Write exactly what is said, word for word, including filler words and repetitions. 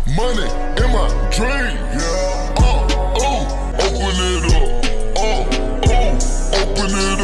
Money in my dream. Yeah. Uh, oh, open it up. Uh, oh, open it up.